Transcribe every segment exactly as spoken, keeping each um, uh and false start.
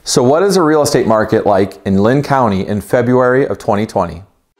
So what is a real estate market like in Linn County in February of twenty twenty?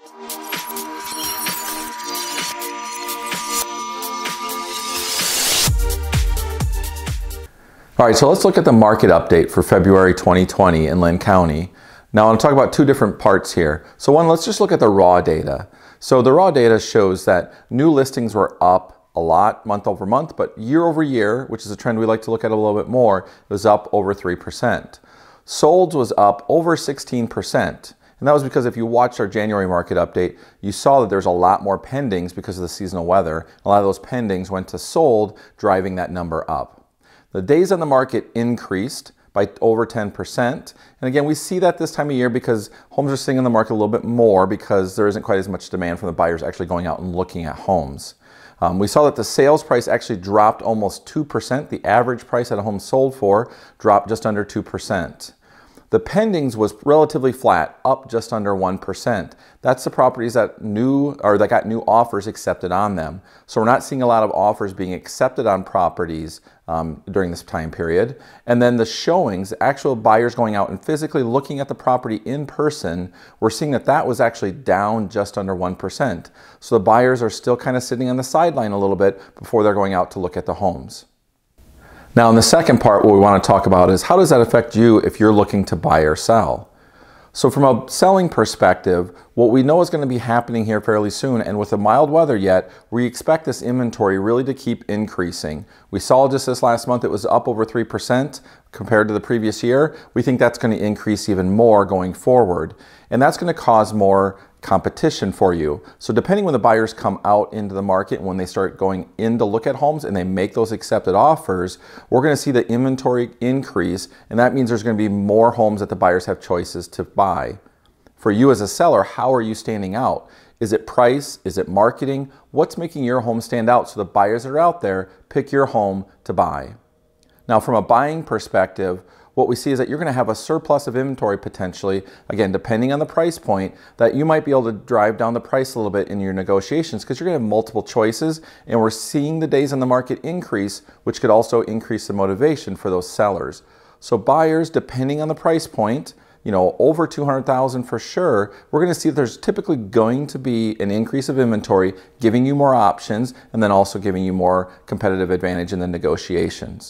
All right, so let's look at the market update for February twenty twenty in Linn County. Now I want to talk about two different parts here. So one, let's just look at the raw data. So the raw data shows that new listings were up a lot month over month, but year over year, which is a trend we like to look at a little bit more, it was up over three percent. Solds was up over sixteen percent. And that was because if you watched our January market update, you saw that there's a lot more pendings because of the seasonal weather. A lot of those pendings went to sold, driving that number up. The days on the market increased by over ten percent. And again, we see that this time of year because homes are sitting on the market a little bit more because there isn't quite as much demand from the buyers actually going out and looking at homes. Um, we saw that the sales price actually dropped almost two percent. The average price that a home sold for dropped just under two percent. The pendings was relatively flat, up just under one percent. That's the properties that new or that got new offers accepted on them. So we're not seeing a lot of offers being accepted on properties um, during this time period. And then the showings, actual buyers going out and physically looking at the property in person, we're seeing that that was actually down just under one percent. So the buyers are still kind of sitting on the sideline a little bit before they're going out to look at the homes. Now in the second part, what we want to talk about is how does that affect you if you're looking to buy or sell? So from a selling perspective, what we know is going to be happening here fairly soon, and with the mild weather yet, we expect this inventory really to keep increasing. We saw just this last month it was up over three percent compared to the previous year. We think that's going to increase even more going forward, and that's going to cause more competition for you. So depending when the buyers come out into the market and when they start going in to look at homes and they make those accepted offers, we're going to see the inventory increase, and that means there's going to be more homes that the buyers have choices to buy. For you as a seller, how are you standing out? Is it price? Is it marketing? What's making your home stand out so the buyers that are out there pick your home to buy? Now from a buying perspective, what we see is that you're going to have a surplus of inventory potentially, again, depending on the price point, that you might be able to drive down the price a little bit in your negotiations because you're going to have multiple choices, and we're seeing the days on the market increase, which could also increase the motivation for those sellers. So buyers, depending on the price point, you know, over two hundred thousand for sure, we're going to see that there's typically going to be an increase of inventory, giving you more options, and then also giving you more competitive advantage in the negotiations.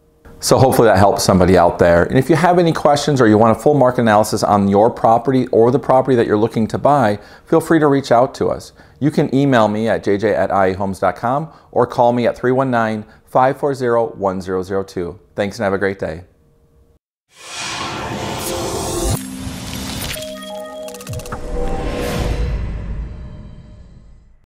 So hopefully that helps somebody out there. And if you have any questions or you want a full market analysis on your property or the property that you're looking to buy, feel free to reach out to us. You can email me at j j at i a homes dot com or call me at three one nine, five four zero, one zero zero two. Thanks and have a great day.